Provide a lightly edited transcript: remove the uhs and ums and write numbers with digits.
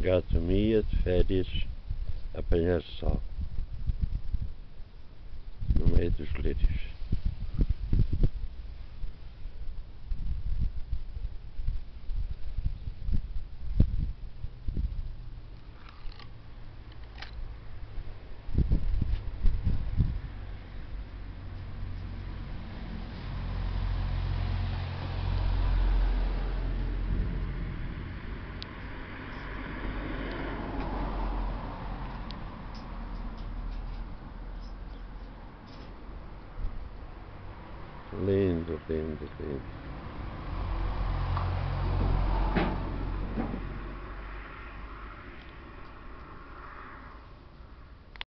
gastronomia de férias, apanhar sol no meio dos lírios. Lindo, lindo, lindo.